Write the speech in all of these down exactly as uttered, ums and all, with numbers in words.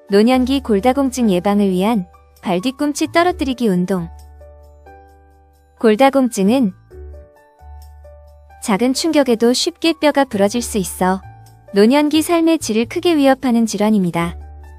노년기 골다공증 예방을 위한 발 뒤꿈치 떨어뜨리기 운동. 골다공증은 작은 충격에도 쉽게 뼈가 부러질 수 있어 노년기 삶의 질을 크게 위협하는 질환입니다.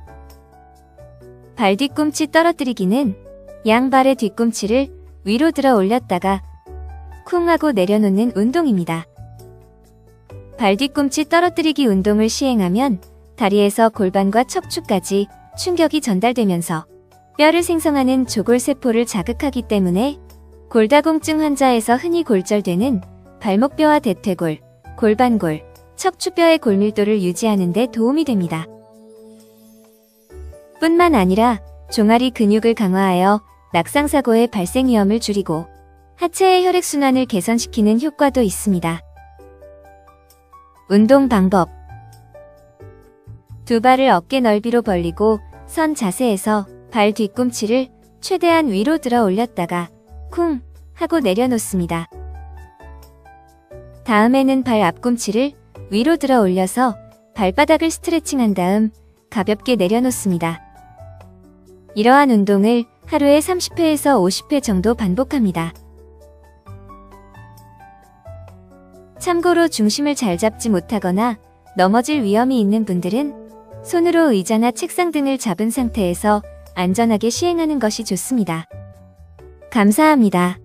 발 뒤꿈치 떨어뜨리기는 양발의 뒤꿈치를 위로 들어 올렸다가 쿵 하고 내려놓는 운동입니다. 발 뒤꿈치 떨어뜨리기 운동을 시행하면 다리에서 골반과 척추까지 충격이 전달되면서 뼈를 생성하는 조골세포를 자극하기 때문에 골다공증 환자에서 흔히 골절되는 발목뼈와 대퇴골, 골반골, 척추뼈의 골밀도를 유지하는 데 도움이 됩니다. 뿐만 아니라 종아리 근육을 강화하여 낙상사고의 발생 위험을 줄이고 하체의 혈액순환을 개선시키는 효과도 있습니다. 운동 방법. 두 발을 어깨 넓이로 벌리고 선 자세에서 발 뒤꿈치를 최대한 위로 들어 올렸다가 쿵 하고 내려놓습니다. 다음에는 발 앞꿈치를 위로 들어 올려서 발바닥을 스트레칭한 다음 가볍게 내려놓습니다. 이러한 운동을 하루에 삼십 회에서 오십 회 정도 반복합니다. 참고로 중심을 잘 잡지 못하거나 넘어질 위험이 있는 분들은 손으로 의자나 책상 등을 잡은 상태에서 안전하게 시행하는 것이 좋습니다. 감사합니다.